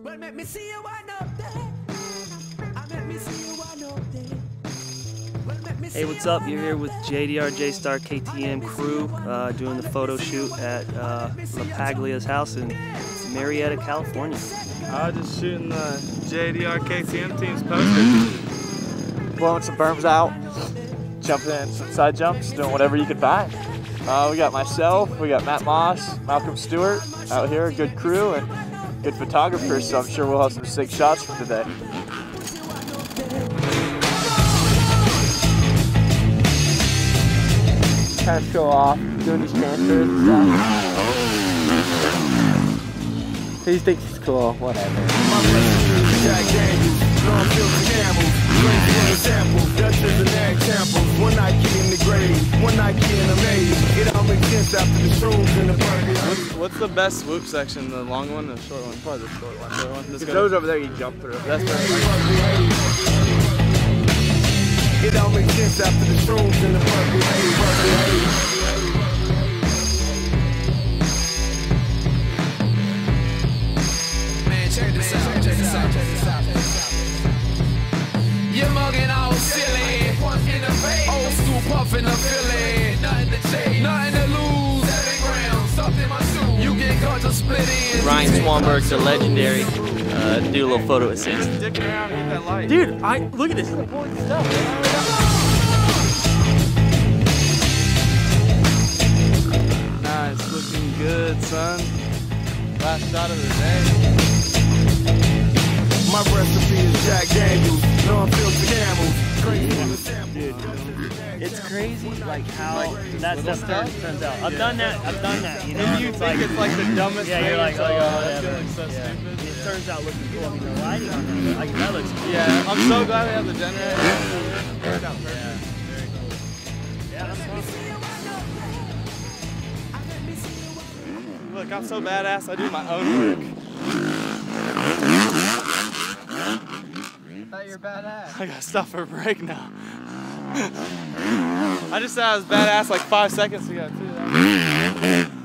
Well, let me see you one up there. Let me see you one up there. Hey, what's up? You're here with JDR J-Star KTM crew doing the photo shoot at Lapaglia's house in Marietta, California. Just shooting the JDR KTM team's poster. Blowing some berms out, jumping in some side jumps, doing whatever you could find. We got myself, we got Matt Moss, Malcolm Stewart out here, a good crew and good photographers, so I'm sure we'll have some sick shots from today. Kind of show off, doing these transfers and stuff. He thinks it's cool, whatever. What's the best swoop section? The long one or the short one? Probably the short one. If those over there you jump through. That's perfect. It all makes sense after the shrooms and the purple haze. Man, check this out, check this out, check this out. You're mugging all silly. Old school puffin' a Philly. Nothing to chase, nothing to lose. 7 grams, stuffed in my shoe. You get caught to split in. Ryan Swanberg's a legendary. Do a little photo assist. Stick around, get that light. Dude, look at this. Important stuff. Nice, looking good, son. Last shot of the day. My recipe is Jack Daniels. No, I'm filtered camels. Dude, it's crazy like how that stuff turns out. I've done that, you know. And you think it's like the dumbest thing. Yeah, you're like, oh, that's gonna whatever. look so Yeah. stupid. It turns out looking cool. I mean, the lighting on that, like, that looks cool. Yeah, I'm so glad we have the generator. It worked out perfect. Yeah. Very cool. Yeah, that's awesome. Look, I'm so badass, I do my own work. I thought you're badass. I got stuff for a break now. I just said I was badass like 5 seconds ago, too.